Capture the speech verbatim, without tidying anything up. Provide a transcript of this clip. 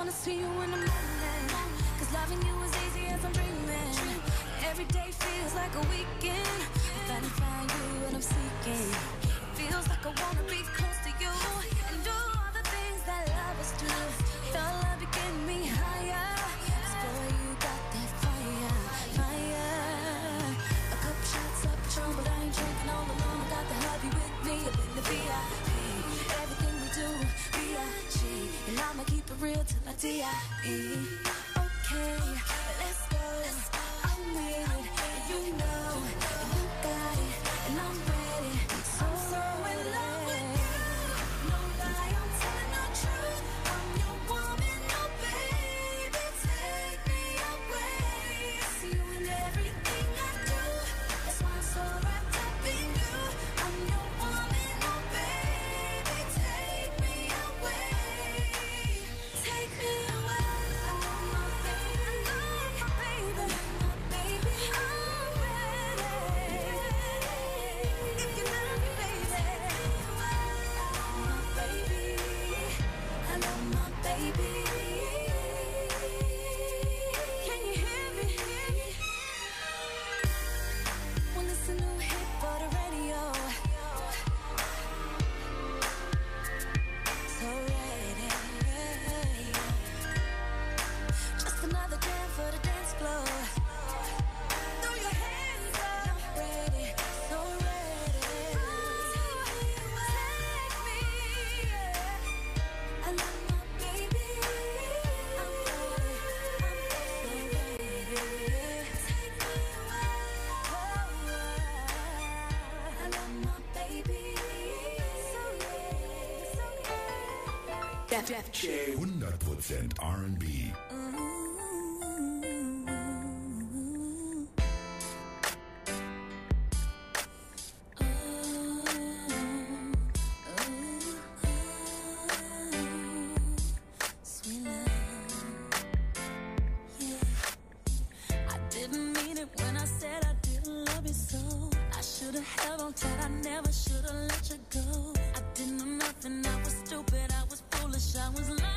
wanna see you in the morning, cause loving you is easy as I'm dreaming. Every day feels like a weekend. I finally found you and I'm seeking. Feels like I wanna be close to you and do all the things that lovers do. Your love you get me higher, cause boy you got that fire, fire. A couple shots of Patron, but I ain't drinking all alone. I got to have you with me up in the V I P. Everything we do, B I G, and I'ma keep it real till I D I E. Okay, let's go. I'm with it, and you know, and you got it, and I'm ready. So I'm so in love with you. No lie, I'm telling the truth. I'm your woman, oh baby, take me away. See you in everything I do. That's why I'm so wrapped up in you. I'm your woman, oh baby, take me away. Take me away. I want my baby, I want my baby, my baby, I'm ready. If you love me, baby, I love my baby, I love my baby. Can you hear me? Well, it's a new hit for the radio. So ready. Just another jam for the dance floor. Throw your hands up. Ready, so ready. Take me, yeah. I love my baby. I'm ready, I'm so ready. Take me away. I love my baby. So ready, so ready. Def Def J. hundert Prozent R and B. Sweet love, yeah. I didn't mean it when I said I didn't love you so. I should've held on tight, I never should've let you go. I didn't know nothing, I was stupid, I was foolish, I was lying.